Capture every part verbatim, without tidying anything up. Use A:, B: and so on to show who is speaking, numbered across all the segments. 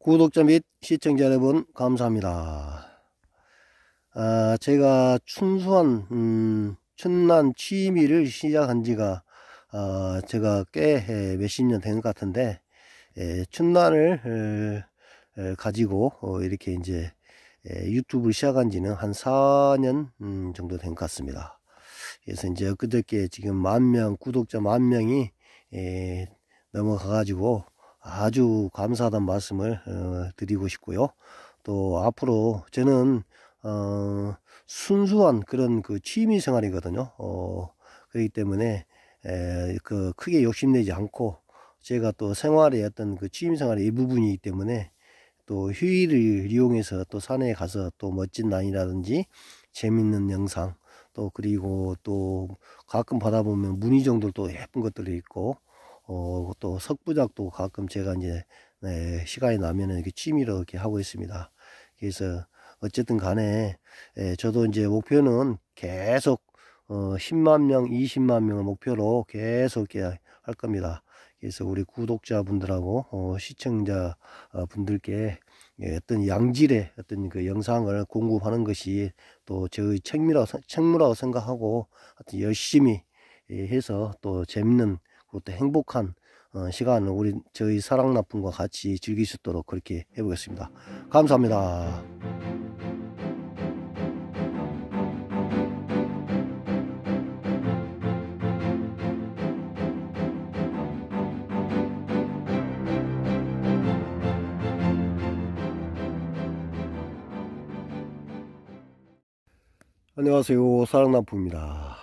A: 구독자 및 시청자 여러분 감사합니다. 아, 제가 춘수한 음, 춘난 취미를 시작한 지가 아, 제가 꽤 몇십 년 된 것 같은데, 에, 춘난을 에, 에, 가지고 어, 이렇게 이제 에, 유튜브를 시작한 지는 한 사 년 음, 정도 된 것 같습니다. 그래서 이제 엊그저께 지금 만 명, 구독자 만 명이 에, 넘어가 가지고 아주 감사하다는 말씀을 어, 드리고 싶고요. 또 앞으로 저는 어, 순수한 그런 그 취미 생활이거든요. 어, 그렇기 때문에 에, 그 크게 욕심내지 않고, 제가 또 생활의 어떤 그 취미 생활의 일부분이기 때문에 또 휴일을 이용해서 또 산에 가서 또 멋진 난이라든지 재밌는 영상, 또 그리고 또 가끔 받아보면 무늬정들도 예쁜 것들이 있고, 어, 또 석부작도 가끔 제가 이제 네, 시간이 나면은 이렇게 취미로 이렇게 하고 있습니다. 그래서 어쨌든 간에 예, 저도 이제 목표는 계속 어, 십만 명, 이십만 명을 목표로 계속 이렇게 할 겁니다. 그래서 우리 구독자분들하고 어, 시청자 분들께 예, 어떤 양질의 어떤 그 영상을 공급하는 것이 또 저의 책무라고, 책무라고 생각하고, 하여튼 열심히 예, 해서 또 재밌는, 그것도 행복한 어, 시간을 우리 저희 사랑나품과 같이 즐길 수 있도록 그렇게 해보겠습니다. 감사합니다. 안녕하세요, 사랑나품입니다.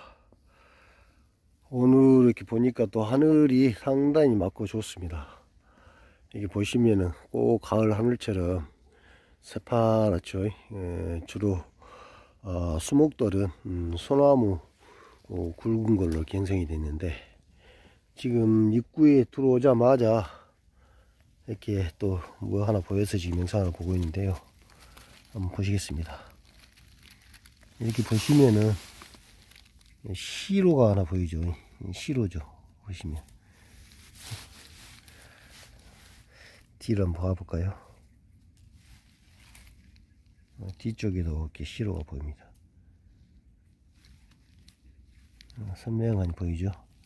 A: 오늘 이렇게 보니까 또 하늘이 상당히 맑고 좋습니다. 이게 보시면은 꼭 가을 하늘처럼 새파랗죠. 에, 주로 어, 수목들은 음, 소나무 어, 굵은 걸로 형성이 됐는데, 지금 입구에 들어오자마자 이렇게 또 뭐 하나 보여서 지금 영상을 보고 있는데요. 한번 보시겠습니다. 이렇게 보시면은 시로가 하나 보이죠. 시로죠. 보시면 뒤를 한번 봐볼까요? 뒤쪽에도 이렇게 시로가 보입니다. 선명하게 보이죠.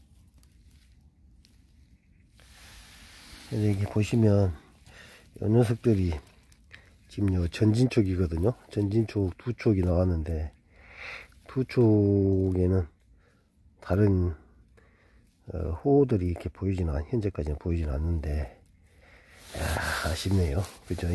A: 여기 보시면 이 녀석들이 지금 요 전진 쪽이거든요. 전진 쪽 두 쪽이 나왔는데, 두 쪽에는 다른 어, 호들이 이렇게 보이지는 않, 현재까지는 보이지는 않는데, 야, 아쉽네요. 그죠?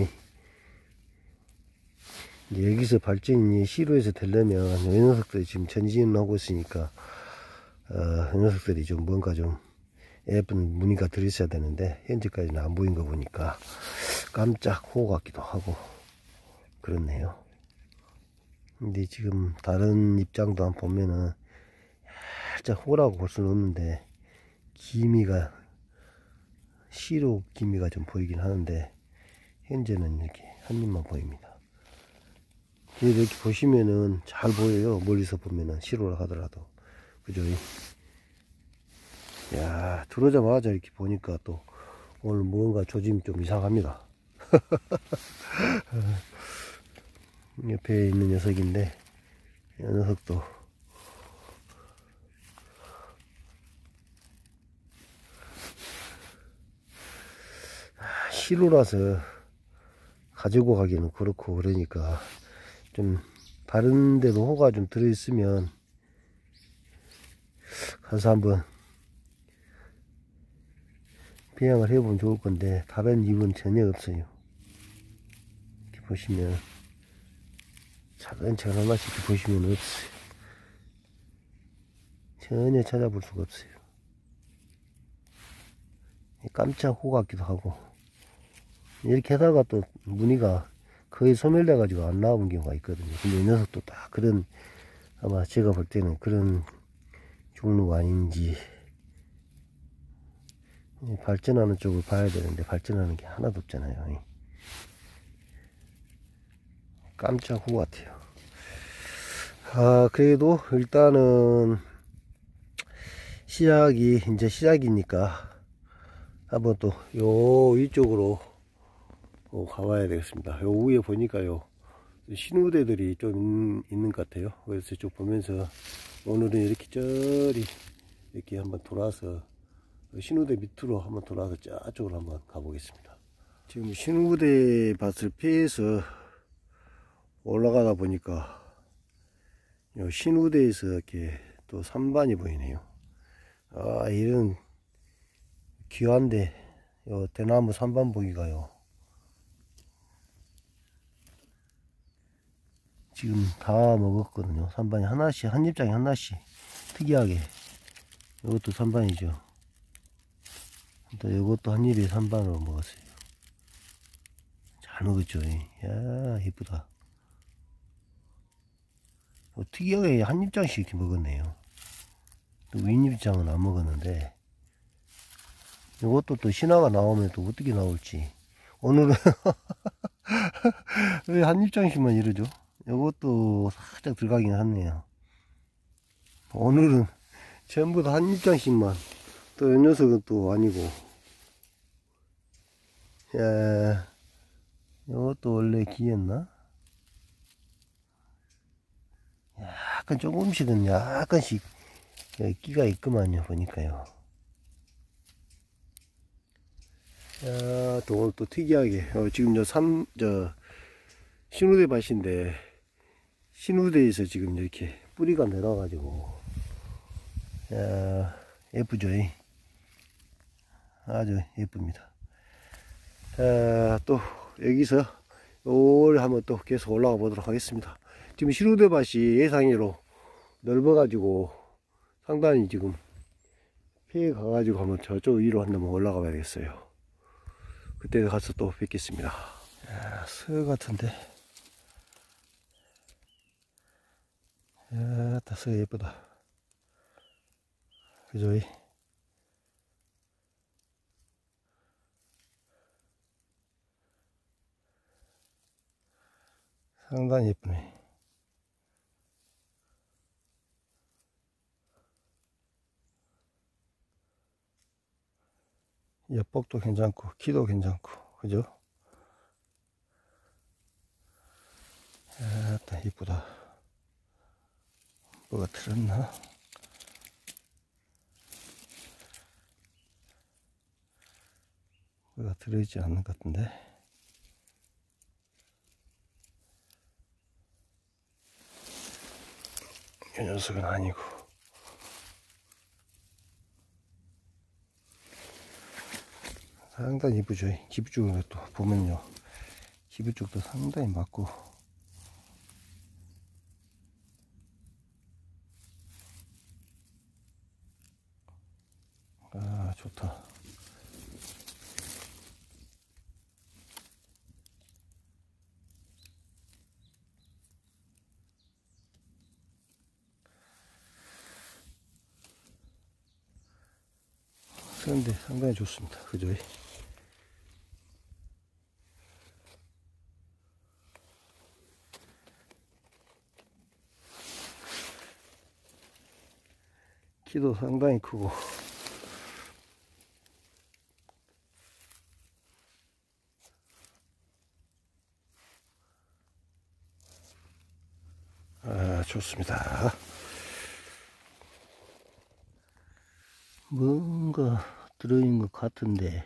A: 이제 여기서 발전이 시로에서 되려면 이 녀석들이 지금 전진을 하고 있으니까 어, 이 녀석들이 좀 뭔가 좀 예쁜 무늬가 들어있어야 되는데, 현재까지는 안 보인 거 보니까 깜짝 호 같기도 하고 그렇네요. 근데 지금 다른 입장도 한번 보면은 살짝 호라고 볼 수는 없는데, 기미가 시로 기미가 좀 보이긴 하는데, 현재는 이렇게 한 입만 보입니다. 이렇게 보시면은 잘 보여요. 멀리서 보면은 시로라 하더라도. 그죠? 야, 들어오자마자 이렇게 보니까 또 오늘 무언가 조짐이 좀 이상합니다. 옆에 있는 녀석인데, 이 녀석도 시로라서 가지고 가기는 그렇고, 그러니까 좀 다른 데도 호가 좀 들어있으면 가서 한번 비양을 해보면 좋을 건데, 다른 입은 전혀 없어요. 이렇게 보시면 차근차근 하나씩 이렇게 보시면 없어요. 전혀 찾아볼 수가 없어요. 깜짝 호 같기도 하고, 이렇게 하다가 또 무늬가 거의 소멸돼 가지고 안 나오는 경우가 있거든요. 근데 이 녀석도 딱 그런, 아마 제가 볼 때는 그런 종류가 아닌지. 발전하는 쪽을 봐야 되는데 발전하는 게 하나도 없잖아요. 깜짝 후 같아요. 아, 그래도 일단은 시작이 이제 시작이니까 한번 또 요 위쪽으로 어, 가봐야 되겠습니다. 요 위에 보니까요 신우대들이 좀 있는 것 같아요. 그래서 쭉 보면서 오늘은 이렇게 저리 이렇게 한번 돌아서 신우대 밑으로 한번 돌아서 저쪽으로 한번 가보겠습니다. 지금 신우대 밭을 피해서 올라가다 보니까 요 신우대에서 이렇게 또 산반이 보이네요. 아, 이런 귀한데 요 대나무 산반 보기가요 지금 다 먹었거든요. 산반이 하나씩, 한 입장에 하나씩 특이하게. 이것도 산반이죠. 또 이것도 한 입에 산반으로 먹었어요. 잘 먹었죠. 야, 이쁘다. 특이하게 한 입장씩 이렇게 먹었네요. 또 윗입장은 안 먹었는데, 이것도 또 신화가 나오면 또 어떻게 나올지. 오늘은 왜 한 입장씩만 이러죠? 이것도 살짝 들어가긴 하네요. 오늘은 전부 다 한 입장씩만. 또 이 녀석은 또 아니고. 야, 이것도 원래 기였나? 약간 조금씩은 약간씩 끼가 있구만요, 보니까요. 야, 또 오늘 또 특이하게 어, 지금 저 삼, 저 신우대 밭인데 신우대에서 지금 이렇게 뿌리가 내려가지고 야, 예쁘죠? 아주 예쁩니다. 자, 또 여기서 올 한번 또 계속 올라가 보도록 하겠습니다. 지금 신우대 밭이 예상외로 넓어 가지고 상당히 지금 피해 가가지고 한번 저쪽 위로 한번 올라가 봐야겠어요. 그때 가서 또 뵙겠습니다. 야, 스 같은데. 야, 다 스 예쁘다. 그죠? 상당히 예쁘네. 옆복도 괜찮고 키도 괜찮고 그죠? 야, 이쁘다. 뭐가 들었나? 뭐가 들어있지 않는 것 같은데. 이 녀석은 아니고. 상당히 이쁘죠. 기부 쪽으로 또 보면요. 기부 쪽도 상당히 맞고. 아, 좋다. 그런데 상당히 좋습니다. 그죠? 키도 상당히 크고. 아, 좋습니다. 뭔가 들어있는 것 같은데,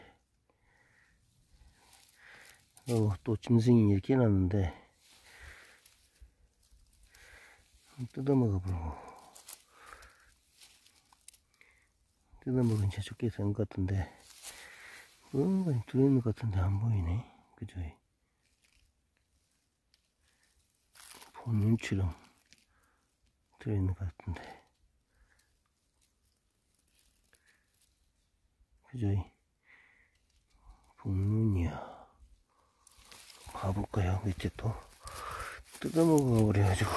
A: 어, 또 짐승이 이렇게 해놨는데, 뜯어먹어 보고, 뜯어먹은 채 좋게 된 것 같은데, 뭔가 들어있는 것 같은데 안 보이네. 그죠? 본눈처럼 들어있는 것 같은데. 그죠? 복눈이야. 봐볼까요? 밑에 또 뜯어먹어 버려가지고.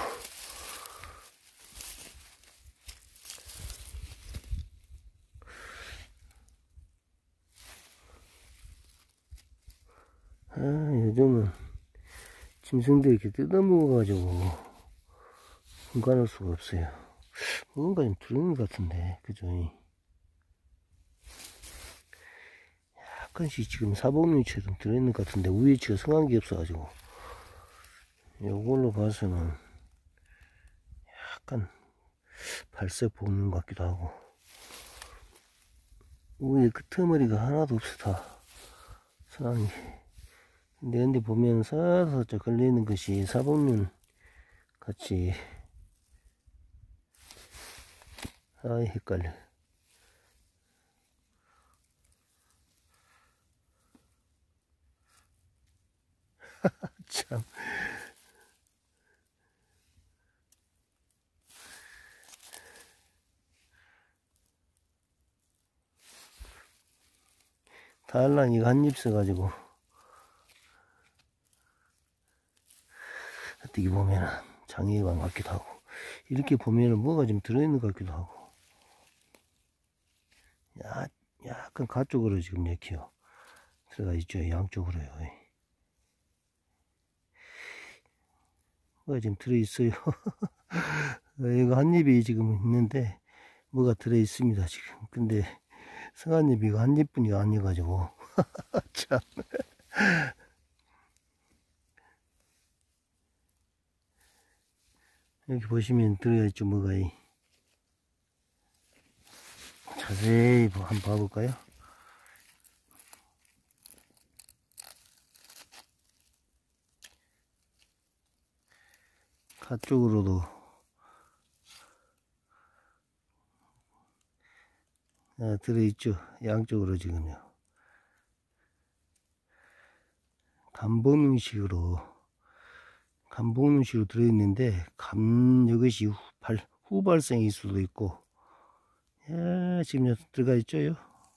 A: 아, 요즘은 짐승들이 이렇게 뜯어먹어가지고 공간할 수가 없어요. 뭔가 좀 들어있는 것 같은데, 그죠? 약간씩 지금 사복류치가 좀 들어있는 것 같은데 우유치가 성한 게 없어가지고 요걸로 봐서는 약간 발색 볶는 것 같기도 하고 우에 끄트머리가 하나도 없어 다 성한 게. 근데 근데 보면 살짝 걸려있는 것이 사복륜 같이 아이 헷갈려. 참 달랑이가 한 입 써가지고 어떻게 보면은 장애관 같기도 하고 이렇게 보면은 뭐가 좀 들어있는 것 같기도 하고 야, 약간 가쪽으로 지금 이렇게요 들어가 있죠. 양쪽으로요. 뭐가 지금 들어있어요. 이거 한 입이 지금 있는데 뭐가 들어있습니다 지금. 근데 성한잎이 이거 한 입뿐이 아니가지고 참 여기 보시면 들어있죠. 뭐가 이 자세히 한번 봐볼까요? 가쪽으로도 아, 들어있죠. 양쪽으로 지금요. 감봉음식으로 감봉음식으로 들어있는데 감 이것이 후발, 후발생일 수도 있고 야, 지금 들어가 있죠.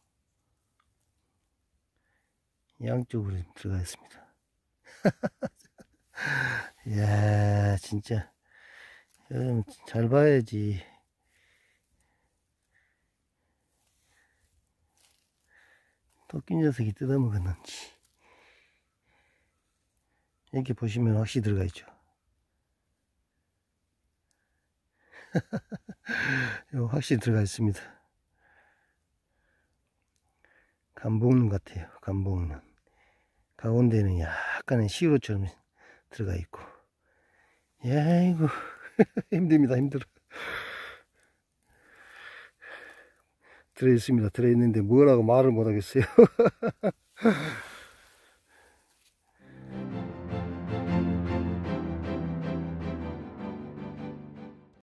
A: 양쪽으로 들어가 있습니다. 이야 진짜 여러분 잘 봐야지. 토끼 녀석이 뜯어먹었는지. 이렇게 보시면 확실히 들어가 있죠. 확실히 들어가 있습니다. 감봉눈 같아요. 감봉눈. 가운데는 약간의 시루처럼 들어가 있고. 야이고 힘듭니다. 힘들어. 들어있습니다. 들어있는데 뭐라고 말을 못하겠어요.